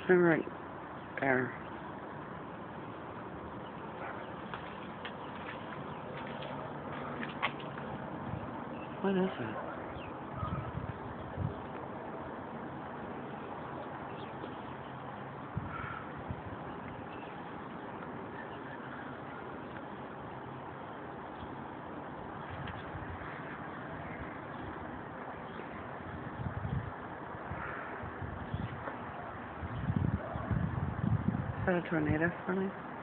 Swim right there. What is it? Is that a tornado, Sonny?